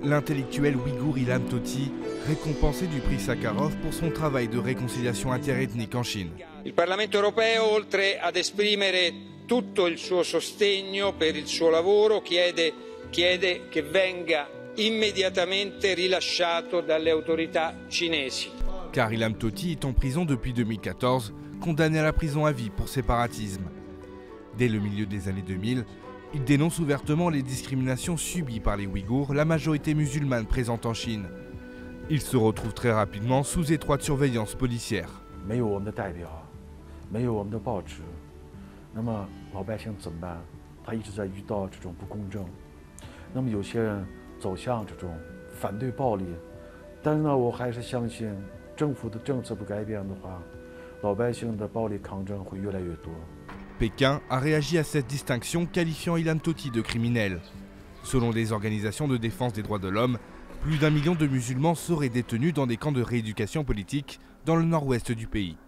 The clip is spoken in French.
L'intellectuel ouïghour Ilham Tohti, récompensé du prix Sakharov pour son travail de réconciliation interethnique en Chine. Il Parlamento europeo, oltre ad esprimere tutto il suo sostegno per il suo lavoro, chiede che venga immediatamente rilasciato dalle autorità cinesi. Car Ilham Tohti est en prison depuis 2014, condamné à la prison à vie pour séparatisme. Dès le milieu des années 2000, il dénonce ouvertement les discriminations subies par les Ouïghours, la majorité musulmane présente en Chine. Il se retrouve très rapidement sous étroite surveillance policière. Pékin a réagi à cette distinction, qualifiant Ilham Tohti de criminel. Selon des organisations de défense des droits de l'homme, plus d'1 million de musulmans seraient détenus dans des camps de rééducation politique dans le nord-ouest du pays.